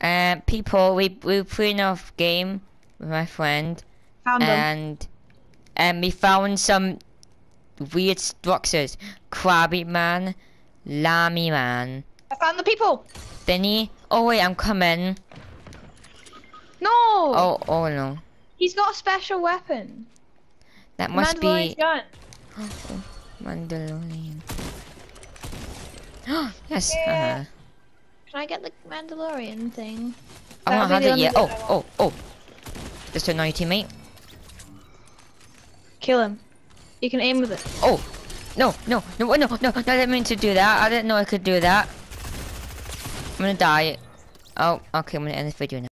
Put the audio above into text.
People, we were playing off game with my friend, Found them. and we found some weird structures. Crabby man, lammy man, I found the people. thingy. Oh wait, I'm coming. No. Oh no, He's got a special weapon. that must Mandalorian's be gun. Mandalorian. Yes. Yeah. Can I get the Mandalorian thing? I That'll don't be have the it only yet. one I want. Oh. Just annoy your teammate. Kill him. You can aim with it. Oh. No. I didn't mean to do that. I didn't know I could do that. I'm gonna die. Oh, okay, I'm gonna end this video now.